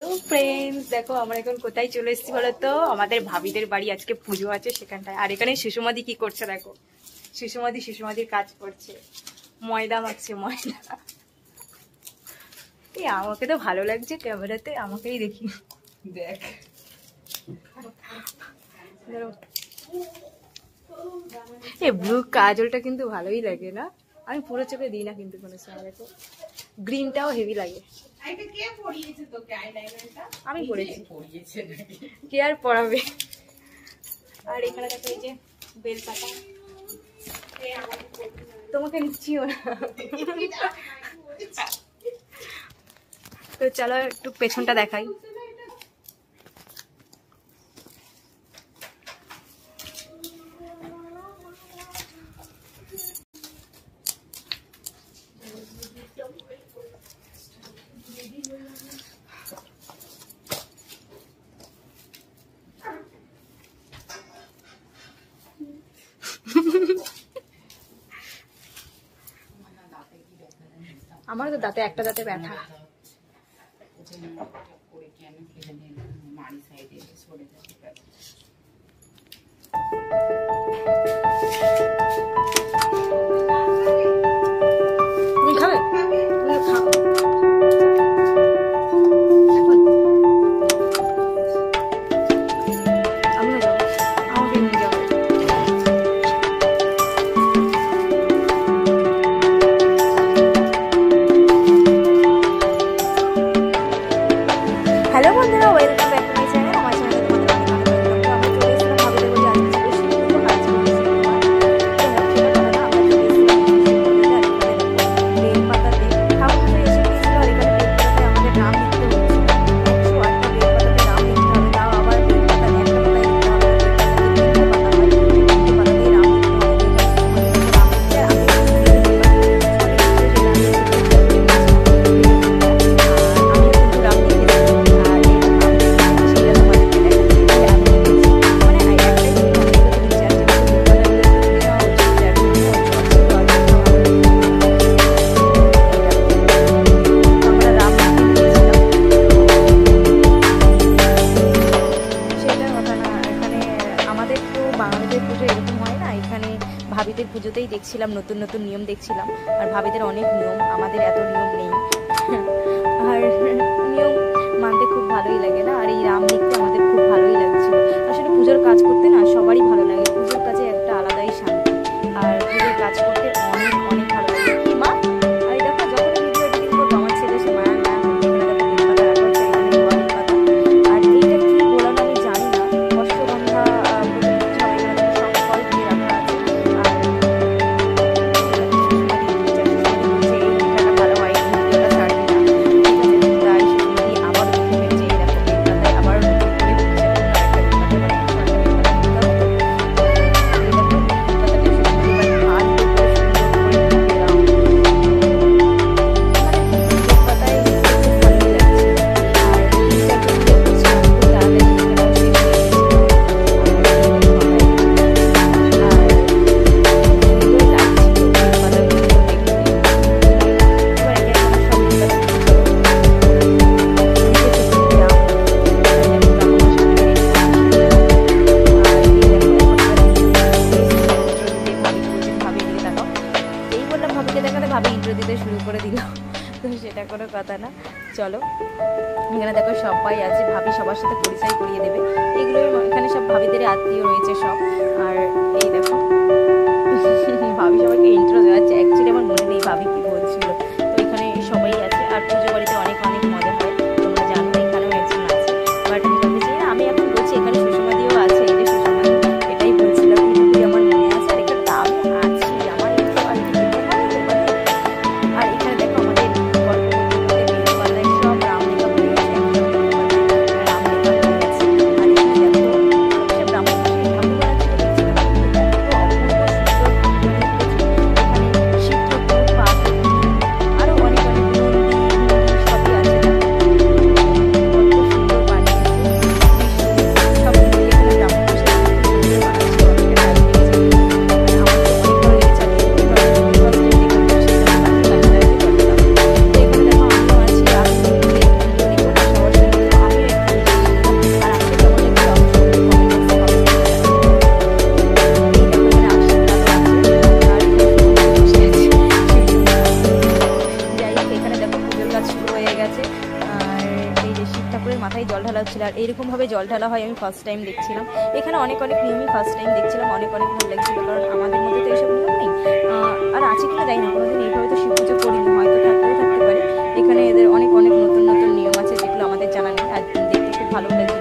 তো ফ্রেন্ডস দেখো আমরা এখন কোথায় চলে এসেছি বলতো, আমাদের ভাবিদের বাড়ি আজকে পুজো আছে সেখানটায়। আর এখানে সুষমাদি কি করছে দেখো, সুষমাদির কাজ করছে, ময়দা মাখছে ময়দা। এই আমাকে তো ভালো লাগছে ক্যামেরাতে, আমাকেই দেখি দেখ। এই ব্লু কাজলটা কিন্তু ভালোই লাগে না, আমি পুরো চোখে দিই না কিন্তু কোনো সময়। দেখো গ্রিনটাও হেভি লাগে। আমি পড়েছি, কে আর পড়াবে। আর এখানে দেখো এই যে বেলপাতা, তোমাকে নিচ্ছিও না। তো চলো একটু পেছনটা দেখাই। আমার তো দাঁতে একটা দাঁতে ব্যথা। তুমি খাবে? খাও। হ্যালো বন্ধুরা, welcome back to my channel. আমার চ্যানেলে তোমাদের অনেক অনেক ওয়েলকাম। তো আমরা চলে এসেছিলাম ভাবিদের বাড়ি আজকে বেলপাতাতে ঠাকুর পুজো এসে গিয়েছিল। আর এখানে বেলপাতাতে আমাদের নাম লিখতে হচ্ছে, 108টা বেলপাতাতে নাম লিখতে হবে। তাও আবার বেলপাতা একটা পাতায় লিখতে হবে, তিনটে পাতা হয়, তিনটে পাতাতেই নাম লিখতে হবে। ভাবিদের পুজোতেই দেখছিলাম নতুন নতুন নিয়ম দেখছিলাম, আর ভাবিদের অনেক নিয়ম, আমাদের এত নিয়ম নেই। আর নিয়ম মানতে খুব ভালোই লাগে না, আর এই রাম লিখতে আমাদের খুব ভালোই লাগছিল। আসলে পুজোর কাজ করতে না সবারই ভালো লাগে, পুজোর কাজে একটা আলাদাই শান্তি, আর পুজোর কাজ করতে অনেক অনেক ভালো লাগে। কি মা, আর দেখো যখন ভিডিও এডিটিং করবো আমার ছেলে সে মায়া মায়া করতে, এখানে দেখো বেলপাতা রাখা হচ্ছে, এখানে গোয়া বেলপাতা। আর এইটা কি বলানো আমি জানি না, অষ্টগন্ধা সব ফল দিয়ে রাখা আছে। তো সেটা কোনো কথা না। চলো এখানে দেখো সবাই আছে, ভাবি সবার সাথে পরিচয় করিয়ে দেবে। এগুলো এখানে সব ভাবিদের আত্মীয় রয়েছে সব। আর এই দেখো ভাবি সবাইকে ইন্ট্রো দেওয়াচ্ছে, অ্যাকচুয়ালি আমার মনে নেই ভাবি কি বলছিল। তো এখানে সবাই আছে, আর পুজো বাড়িতে অনেক অনেক মজা হয়, তোমরা জানো। এখানেও একজন আছে, বাট আমি বলতে চাই না, আমি এখন বলছি এখানে সুষমাদিও আছে। এই যে সুষমাদি, এটাই বলছিলাম, কিন্তু আমার মনে আছে। আর এখানে আমি আছি, আমার একটু আর কি যেতে হবে তোমাদের। আর এখানে দেখো আমাদের গল্প করতে করতে বেলপাতায় সব রাম লেখা হয়ে গেছে, রাম লেখা হয়ে গেছে। আর এখানে দেখো সব ব্রাহ্মণ ঠাকুর বানাচ্ছিল, দেখছিলাম এত অপূর্ব সুন্দর ঠাকুর। এখানে শিব ঠাকুর, পার্বতী, আরো অনেক অনেক নন্দী আর এরকমভাবে জল ঢালা হয় আমি ফার্স্ট টাইম দেখছিলাম। এখানে অনেক অনেক নিয়মই ফার্স্ট টাইম দেখছিলাম, অনেক অনেক ভালো লাগছিলো, কারণ আমাদের মধ্যে তো এইসব নিয়ম নেই। আর আছে কিনা জানি না, কোনোদিন এইভাবে তো শিব পুজো করিনি, হয়তো থাকতেও থাকতে পারে। এখানে এদের অনেক অনেক নতুন নতুন নিয়ম আছে যেগুলো আমাদের জানা নেই, আর দেখতে খুব ভালো লাগে।